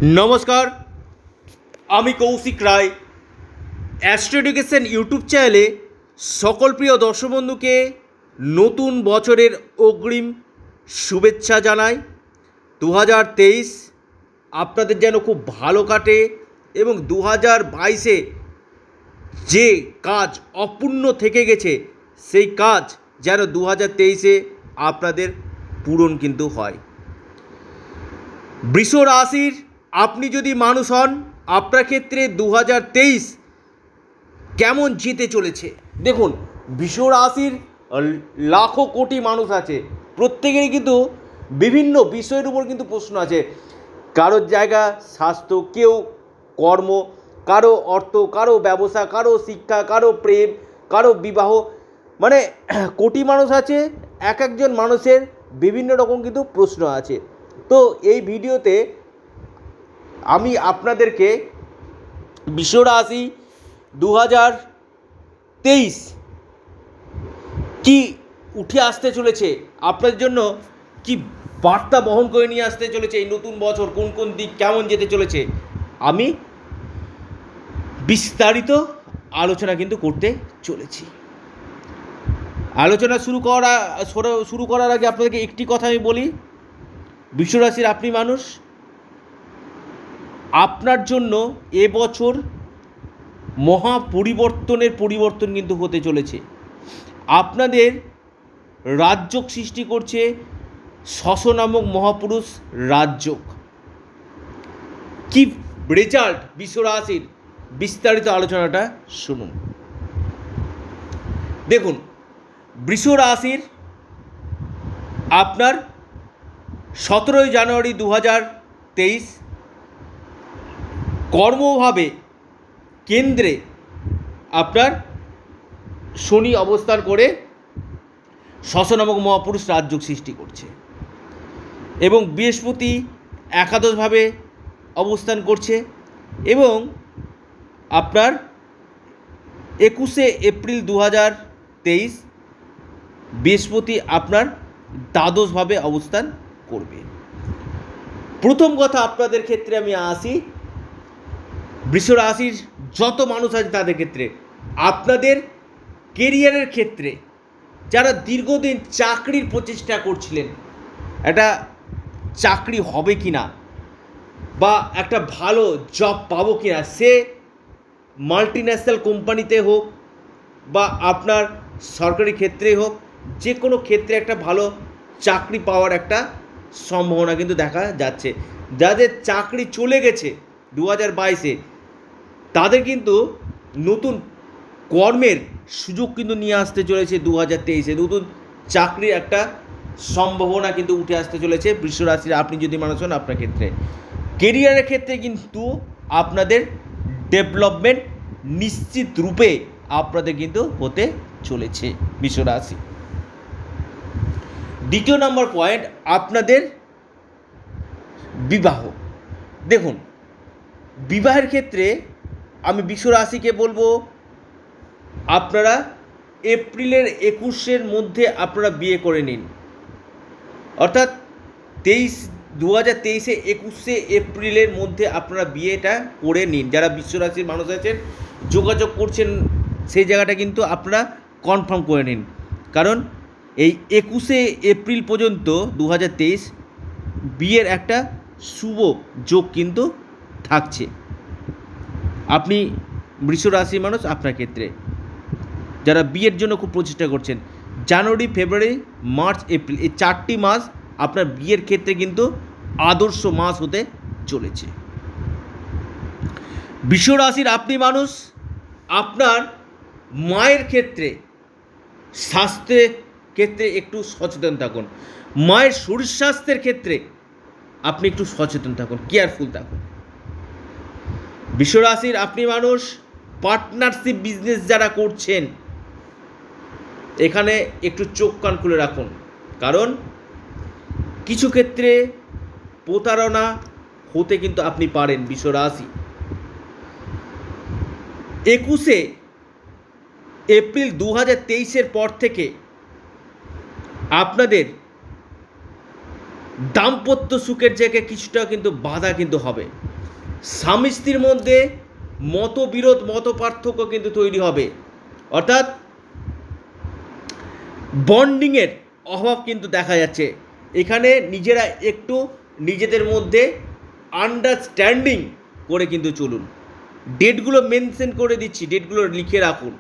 নমস্কার, আমি Kaushik Roy. Astro education YouTube চ্যানেলে সকল প্রিয় দর্শক বন্ধুকে নতুন বছরের অগ্রিম শুভেচ্ছা জানাই। 2023 আপনাদের যেন খুব ভালো কাটে এবং 2022-এ যে কাজ অপূর্ণ থেকে গেছে সেই কাজ যেন 2023-এ আপনাদের পূরণ কিন্তু হয়। বৃষ রাশির আপনি যদি মানুষ হন, আপনার ক্ষেত্রে 2023 কেমন যেতে চলেছে দেখুন। বৃষ রাশির লাখো কোটি মানুষ আছে, প্রত্যেকেরই কিন্তু বিভিন্ন বিষয়ের উপর কিন্তু প্রশ্ন আছে। কারোর জায়গা স্বাস্থ্য, কেউ কর্ম, কারো অর্থ, কারো ব্যবসা, কারো শিক্ষা, কারো প্রেম, কারো বিবাহ, মানে কোটি মানুষ আছে। এক একজন মানুষের বিভিন্ন রকম কিন্তু প্রশ্ন আছে। তো এই ভিডিওতে আমি আপনাদেরকে বৃষ রাশি 2023 কি উঠে আসতে চলেছে, আপনাদের জন্য কি বার্তা বহন করে নিয়ে আসতে চলেছে এই নতুন বছর, কোন কোন দিক কেমন যেতে চলেছে, আমি বিস্তারিত আলোচনা কিন্তু করতে চলেছি। আলোচনা শুরু করার আগে আপনাদেরকে একটি কথা আমি বলি। বৃষ রাশির আপনি মানুষ, আপনার জন্য এবছর মহা পরিবর্তন কিন্তু হতে চলেছে। আপনাদের রাজযোগ সৃষ্টি করছে শশ নামক মহাপুরুষ রাজযোগ। কি রেজাল্ট বৃষ রাশির, বিস্তারিত আলোচনাটা শুনুন। দেখুন, বৃষ রাশির আপনার 17 জানুয়ারি 2023 কর্মভাবে কেন্দ্রে আপনার শনি অবস্থান করে শশ নামক মহাপুরুষ রাজযোগ সৃষ্টি করছে এবং বৃহস্পতি একাদশভাবে অবস্থান করছে এবং আপনার 21শে এপ্রিল 2023 বৃহস্পতি আপনার দ্বাদশভাবে অবস্থান করবে। প্রথম কথা আপনাদের ক্ষেত্রে আমি আসি, বৃষ রাশির যত মানুষ আছে তাদের ক্ষেত্রে, আপনাদের কেরিয়ারের ক্ষেত্রে যারা দীর্ঘদিন চাকরির প্রচেষ্টা করছিলেন, একটা চাকরি হবে কি না বা একটা ভালো জব পাবো কি না, সে মাল্টিন্যাশনাল কোম্পানিতে হোক বা আপনার সরকারি ক্ষেত্রে হোক, যে কোনো ক্ষেত্রে একটা ভালো চাকরি পাওয়ার একটা সম্ভাবনা কিন্তু দেখা যাচ্ছে। যাদের চাকরি চলে গেছে 2022-এ, তাদের কিন্তু নতুন কর্মের সুযোগ কিন্তু নিয়ে আসতে চলেছে 2023-এ। নতুন চাকরির একটা সম্ভাবনা কিন্তু উঠে আসতে চলেছে বৃষ রাশির আপনি যদি মানুষ হন। আপনার ক্ষেত্রে কেরিয়ারের ক্ষেত্রে কিন্তু আপনাদের ডেভেলপমেন্ট নিশ্চিত রূপে আপনাদের কিন্তু হতে চলেছে বৃষ রাশি। দ্বিতীয় নম্বর পয়েন্ট, আপনাদের বিবাহ। দেখুন, বিবাহের ক্ষেত্রে আমি বৃষ রাশিকে বলবো, আপনারা এপ্রিলের 21-এর মধ্যে আপনারা বিয়ে করে নিন, অর্থাৎ 2023-এ 21শে এপ্রিলের মধ্যে আপনারা বিয়েটা করে নিন। যারা বৃষ রাশির মানুষ আছেন, যোগাযোগ করছেন, সেই জায়গাটা কিন্তু আপনারা কনফার্ম করে নিন, কারণ এই 21শে এপ্রিল পর্যন্ত 2023 বিয়ের একটা শুভ যোগ কিন্তু থাকছে। আপনি বৃষ রাশির মানুষ, আপনার ক্ষেত্রে যারা বিয়ের জন্য খুব প্রচেষ্টা করছেন, জানুয়ারি, ফেব্রুয়ারি, মার্চ, এপ্রিল, এই 4টি মাস আপনার বিয়ের ক্ষেত্রে কিন্তু আদর্শ মাস হতে চলেছে। বৃষ রাশির আপনি মানুষ, আপনার মায়ের ক্ষেত্রে, স্বাস্থ্যের ক্ষেত্রে একটু সচেতন থাকুন। মায়ের শরীর স্বাস্থ্যের ক্ষেত্রে আপনি একটু সচেতন থাকুন, কেয়ারফুল থাকুন। বৃষ রাশির আপনি মানুষ, পার্টনারশিপ বিজনেস যারা করছেন, এখানে একটু চোখ কান খুলে রাখুন, কারণ কিছু ক্ষেত্রে প্রতারণা হতে কিন্তু আপনি পারেন বৃষ রাশি। 21শে এপ্রিল 2023-এর পর থেকে আপনাদের দাম্পত্য সুখের জায়গায় কিছুটা কিন্তু বাধা কিন্তু হবে। স্বামী স্ত্রীর মধ্যে মতবিরোধ মত পার্থক্য কিন্তু তৈরি হবে, অর্থাৎ বন্ডিংয়ের অভাব কিন্তু দেখা যাচ্ছে। এখানে নিজেরা একটু নিজেদের মধ্যে আন্ডারস্ট্যান্ডিং করে কিন্তু চলুন। ডেটগুলো মেনশন করে দিচ্ছি, ডেটগুলো লিখে রাখুন।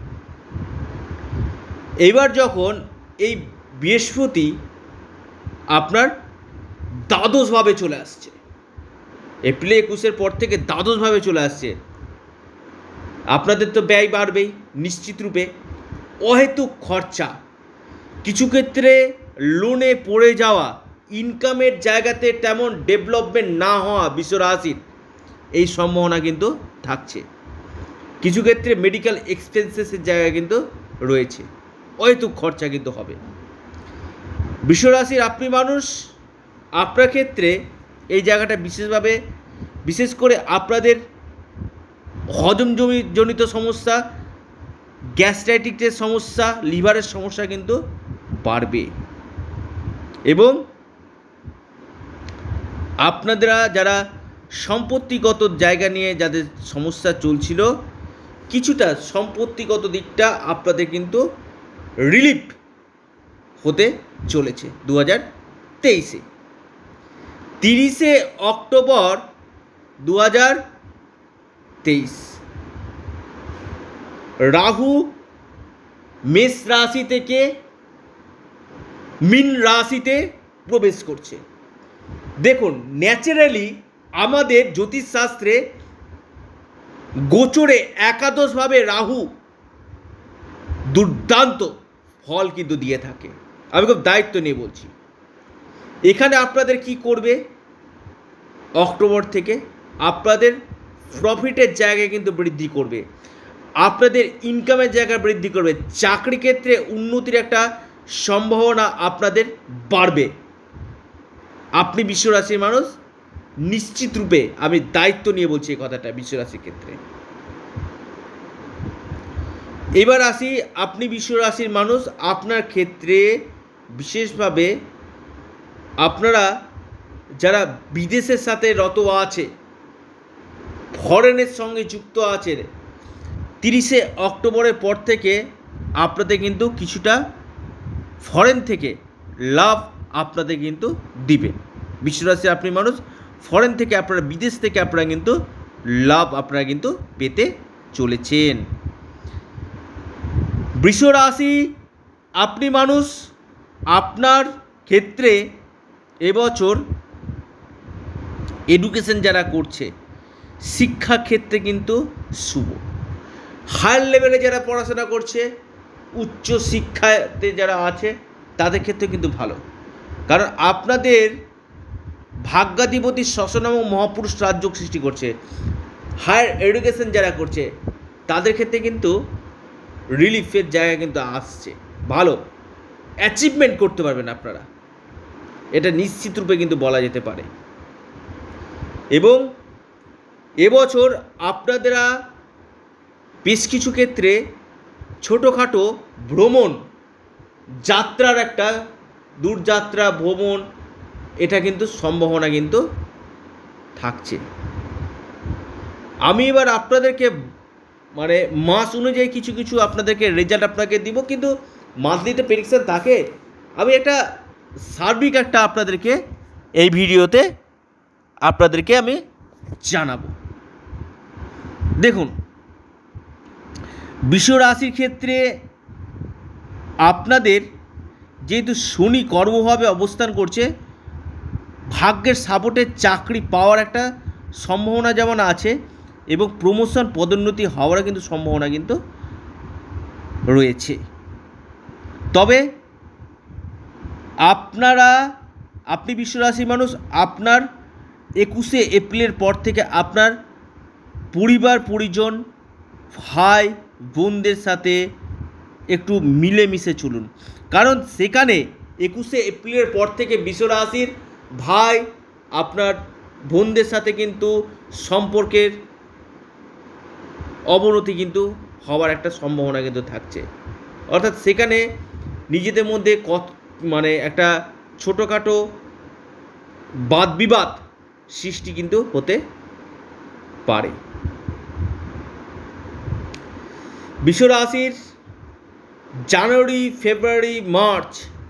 এবার যখন এই বৃহস্পতি আপনার দ্বাদশভাবে চলে আসছে, এপ্রিল 21 পর থেকে দ্বাদশভাবে চলে আসছে, আপনাদের তো ব্যয় বাড়বেই নিশ্চিত রূপে। অহেতুক খরচা, কিছু ক্ষেত্রে লোনে পড়ে যাওয়া, ইনকামের জায়গাতে তেমন ডেভেলপমেন্ট না হওয়া বিশ্বরাশির এই সম্ভাবনা কিন্তু থাকছে। কিছু ক্ষেত্রে মেডিকেল এক্সপেন্সেসের জায়গা কিন্তু রয়েছে, অহেতুক খরচা কিন্তু হবে। বিশ্বরাশির আপনি মানুষ, আপনার ক্ষেত্রে এই জায়গাটা বিশেষ করে আপনাদের হজমজনিত সমস্যা, গ্যাস্ট্রাইটিসের সমস্যা, লিভারের সমস্যা কিন্তু বাড়বে। এবং আপনারা যারা সম্পত্তিগত জায়গা নিয়ে যাদের সমস্যা চলছিল, কিছুটা সম্পত্তিগত দিকটা আপনাদের কিন্তু রিলিফ হতে চলেছে 2023-এ। 30শে অক্টোবর 2023 রাহু মেষ রাশি থেকে মীন রাশিতে প্রবেশ করছে। দেখুন, ন্যাচারালি আমাদের জ্যোতিষশাস্ত্রে গোচরে একাদশভাবে রাহু দুর্দান্ত ফল কিন্তু দিয়ে থাকে। আমি খুব দায়িত্ব নিয়ে বলছি। এখানে আপনাদের কি করবে, অক্টোবর থেকে আপনাদের প্রফিটের জায়গায় কিন্তু বৃদ্ধি করবে, আপনাদের ইনকামের জায়গা বৃদ্ধি করবে, চাকরি ক্ষেত্রে উন্নতির একটা সম্ভাবনা আপনাদের বাড়বে। আপনি বিশ্বরাশির মানুষ, নিশ্চিত রূপে আমি দায়িত্ব নিয়ে বলছি এই কথাটা বিশ্বরাশির ক্ষেত্রে। এবার আসি, আপনি বিশ্বরাশির মানুষ, আপনার ক্ষেত্রে বিশেষভাবে আপনারা যারা বিদেশের সাথে রত আছে, ফরেনের সঙ্গে যুক্ত আছেন, 30শে অক্টোবরের পর থেকে আপনাদের কিন্তু কিছুটা ফরেন থেকে লাভ আপনাদের কিন্তু দিবে। বিশ্বরাশি আপনি মানুষ, ফরেন থেকে আপনারা, বিদেশ থেকে আপনারা কিন্তু লাভ আপনারা কিন্তু পেতে চলেছেন। বৃষরাশি আপনি মানুষ, আপনার ক্ষেত্রে এবছর এডুকেশন যারা করছে, শিক্ষা ক্ষেত্রে কিন্তু শুভ। হায়ার লেভেলে যারা পড়াশোনা করছে, উচ্চ শিক্ষাতে যারা আছে, তাদের ক্ষেত্রে কিন্তু ভালো। কারণ আপনাদের ভাগ্যাধিপতি শশনাম মহাপুরুষ রাজযোগ সৃষ্টি করছে। হায়ার এডুকেশন যারা করছে তাদের ক্ষেত্রে কিন্তু রিলিফের জায়গা কিন্তু আসছে, ভালো অ্যাচিভমেন্ট করতে পারবেন আপনারা, এটা নিশ্চিত রূপে কিন্তু বলা যেতে পারে। এবং এবছর আপনারা বেশ কিছু ক্ষেত্রে ছোটোখাটো ভ্রমণ, যাত্রার একটা দূরযাত্রা ভ্রমণ, এটা কিন্তু সম্ভাবনা কিন্তু থাকছে। আমি এবার আপনাদেরকে মানে মাস অনুযায়ী কিছু কিছু আপনাদেরকে রেজাল্ট আপনাকে দিব, কিন্তু মান্থলিতে প্রেডিকশন থাকে। আমি একটা সার্বিক একটা আপনাদেরকে এই ভিডিওতে আপনাদেরকে আমি জানাবো। দেখুন, বিশ্বরাশির ক্ষেত্রে আপনাদের যেহেতু শনি কর্মভাবে অবস্থান করছে, ভাগ্যের সাপোর্টে চাকরি পাওয়ার একটা সম্ভাবনা যেমন আছে, এবং প্রমোশন পদোন্নতি হওয়ার কিন্তু সম্ভাবনা কিন্তু রয়েছে। তবে আপনি বিশ্বরাশির মানুষ, আপনার 21শে এপ্রিলের পর থেকে আপনার পরিবার পরিজন, ভাই বোনদের সাথে একটু মিলেমিশে চলুন। কারণ সেখানে 21শে এপ্রিলের পর থেকে বিশ্বরাশির ভাই আপনার বোনদের সাথে কিন্তু সম্পর্কের অবনতি কিন্তু হওয়ার একটা সম্ভাবনা কিন্তু থাকছে। অর্থাৎ সেখানে নিজেদের মধ্যে মানে একটা ছোটোখাটো বাদবিবাদ সৃষ্টি কিন্তু হতে পারে। বিশ্বরাশির জানুয়ারি, ফেব্রুয়ারি, মার্চ,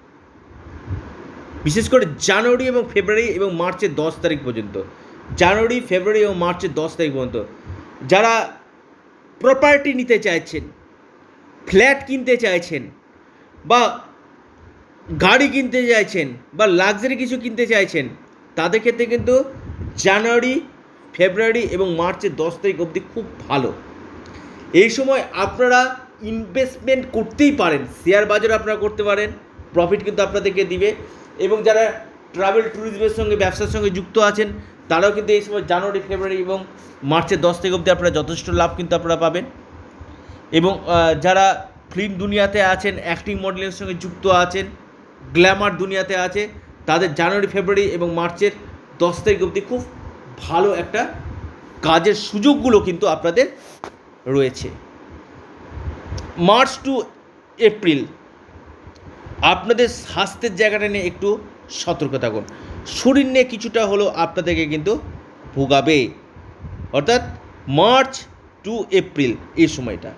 বিশেষ করে জানুয়ারি এবং ফেব্রুয়ারি এবং মার্চের 10 তারিখ পর্যন্ত, জানুয়ারি, ফেব্রুয়ারি এবং মার্চের 10 তারিখ পর্যন্ত যারা প্রপার্টি নিতে চাইছেন, ফ্ল্যাট কিনতে চাইছেন, বা গাড়ি কিনতে চাইছেন, বা লাক্সারি কিছু কিনতে চাইছেন, তাদের ক্ষেত্রে কিন্তু জানুয়ারি, ফেব্রুয়ারি এবং মার্চের 10 তারিখ অবধি খুব ভালো। এই সময় আপনারা ইনভেস্টমেন্ট করতেই পারেন, শেয়ার বাজারে আপনারা করতে পারেন, প্রফিট কিন্তু আপনাদেরকে দিবে। এবং যারা ট্রাভেল ট্যুরিজমের সঙ্গে, ব্যবসার সঙ্গে যুক্ত আছেন, তারাও কিন্তু এই সময় জানুয়ারি, ফেব্রুয়ারি এবং মার্চের 10 তারিখ অবধি আপনারা যথেষ্ট লাভ কিন্তু আপনারা পাবেন। এবং যারা ফিল্ম দুনিয়াতে আছেন, অ্যাক্টিং মডেলের সঙ্গে যুক্ত আছেন, গ্ল্যামার দুনিয়াতে আছে, তাদের জানুয়ারি, ফেব্রুয়ারি এবং মার্চের 10 তারিখ অবধি খুব ভালো একটা কাজের সুযোগগুলো কিন্তু আপনাদের রয়েছে। মার্চ টু এপ্রিল আপনাদের স্বাস্থ্যের জায়গাটা নিয়ে একটু সতর্ক থাকুন। শরীর নিয়ে কিছুটা হলেও আপনাদেরকে কিন্তু ভোগাবে, অর্থাৎ মার্চ টু এপ্রিল এই সময়টা।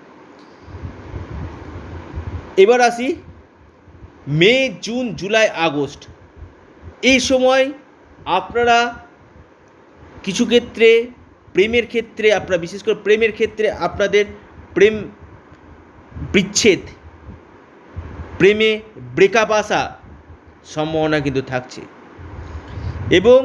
এবার আসি মে, জুন, জুলাই, আগস্ট। এই সময় আপনারা কিছু ক্ষেত্রে প্রেমের ক্ষেত্রে, আপনারা বিশেষ করে প্রেমের ক্ষেত্রে আপনাদের প্রেম বিচ্ছেদ, প্রেমে ব্রেকআপ আসা সম্ভাবনা কিন্তু থাকছে। এবং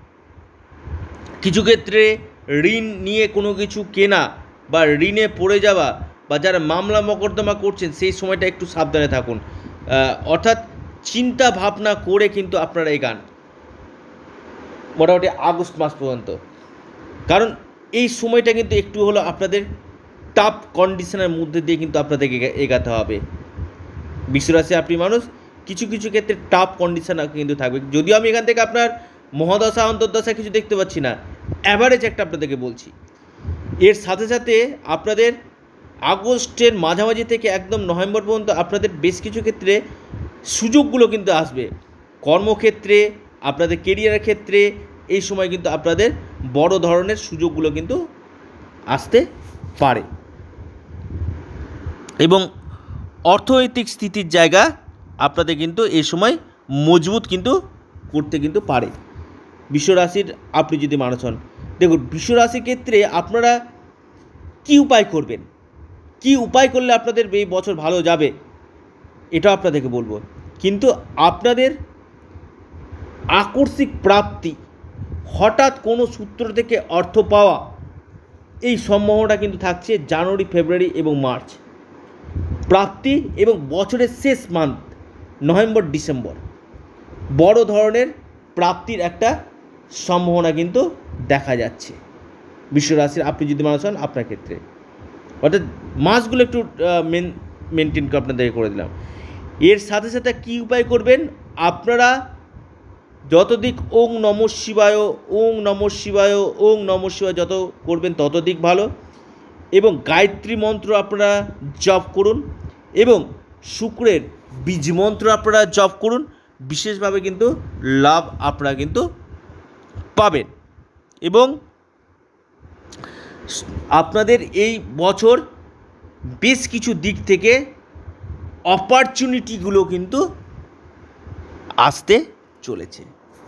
কিছু ক্ষেত্রে ঋণ নিয়ে কোনো কিছু কেনা বা ঋণে পড়ে যাওয়া, বা যারা মামলা মকদ্দমা করছেন সেই সময়টা একটু সাবধানে থাকুন। অর্থাৎ চিন্তা ভাবনা করে কিন্তু আপনারা এগান মোটামুটি আগস্ট মাস পর্যন্ত, কারণ এই সময়টা কিন্তু একটু হলো আপনাদের টাফ কন্ডিশনের মধ্যে দিয়ে কিন্তু আপনাদেরকে এগাতে হবে। বিশ্বরাশি আপনি মানুষ, কিছু কিছু ক্ষেত্রে টাফ কন্ডিশন কিন্তু থাকবে। যদিও আমি এখান থেকে আপনার মহাদশা অন্তর্দশা কিছু দেখতে পাচ্ছি না, অ্যাভারেজ একটা আপনাদেরকে বলছি। এর সাথে সাথে আপনাদের আগস্টের মাঝামাঝি থেকে একদম নভেম্বর পর্যন্ত আপনাদের বেশ কিছু ক্ষেত্রে সুযোগগুলো কিন্তু আসবে। কর্মক্ষেত্রে, আপনাদের কেরিয়ারের ক্ষেত্রে এই সময় কিন্তু আপনাদের বড় ধরনের সুযোগগুলো কিন্তু আসতে পারে। এবং অর্থনৈতিক স্থিতির জায়গা আপনাদের কিন্তু এই সময় মজবুত কিন্তু করতে কিন্তু পারে। বিশ্বরাশির আপনি যদি মানুষ হন, দেখুন বিশ্বরাশির ক্ষেত্রে আপনারা কি উপায় করবেন, কি উপায় করলে আপনাদের এই বছর ভালো যাবে, এটা আপনাদেরকে বলবো। কিন্তু আপনাদের আকস্মিক প্রাপ্তি, হঠাৎ কোনো সূত্র থেকে অর্থ পাওয়া, এই সম্ভাবনাটা কিন্তু থাকছে জানুয়ারি, ফেব্রুয়ারি এবং মার্চ। প্রাপ্তি এবং বছরের শেষ মান্থ নভেম্বর, ডিসেম্বর বড় ধরনের প্রাপ্তির একটা সম্ভাবনা কিন্তু দেখা যাচ্ছে বিশ্বরাশির আপনি যদি মানুষ হন আপনার ক্ষেত্রে। অর্থাৎ মাসগুলো একটু মেনটেন করে আপনাদেরকে করে দিলাম। এর সাথে সাথে কী উপায় করবেন আপনারা, যতদিক ওং নমঃ শিবায়, ওং নমঃ শিবায়, ওং নমঃ শিবায় যত করবেন ততদিক ভালো। এবং গায়ত্রী মন্ত্র আপনারা জপ করুন, এবং শুক্রের বীজ মন্ত্র আপনারা জপ করুন, বিশেষভাবে কিন্তু লাভ আপনারা কিন্তু পাবেন। এবং আপনাদের এই বছর বেশ কিছু দিক থেকে অপরচুনিটিগুলো কিন্তু আসতে চলেছে।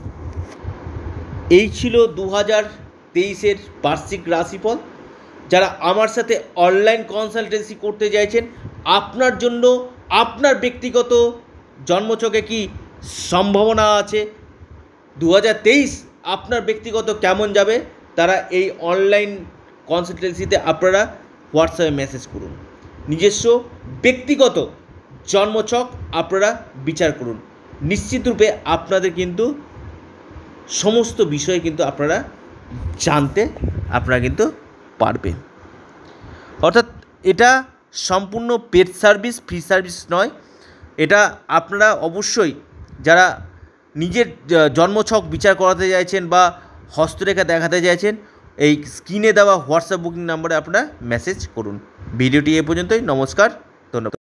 এই ছিল 2023-এর বার্ষিক রাশিফল। যারা আমার সাথে অনলাইন কনসালটেন্সি করতে চাইছেন, আপনার জন্য আপনার ব্যক্তিগত জন্মছকে কি সম্ভাবনা আছে, 2023 আপনার ব্যক্তিগত কেমন যাবে, তারা এই অনলাইন কনসালটেন্সিতে আপনারা হোয়াটসঅ্যাপে মেসেজ করুন। নিজস্ব ব্যক্তিগত জন্মছক আপনারা বিচার করুন। নিশ্চিতরূপে আপনাদের কিন্তু সমস্ত বিষয়ে কিন্তু আপনারা জানতে আপনারা কিন্তু পারবেন। অর্থাৎ এটা সম্পূর্ণ পেড সার্ভিস, ফ্রি সার্ভিস নয়। এটা আপনারা অবশ্যই যারা নিজের জন্মছক বিচার করাতে চাইছেন বা হস্তরেখা দেখাতে চাইছেন, এই স্ক্রিনে দেওয়া হোয়াটসঅ্যাপ বুকিং নাম্বারে আপনারা মেসেজ করুন। ভিডিওটি এ পর্যন্তই। নমস্কার, ধন্যবাদ।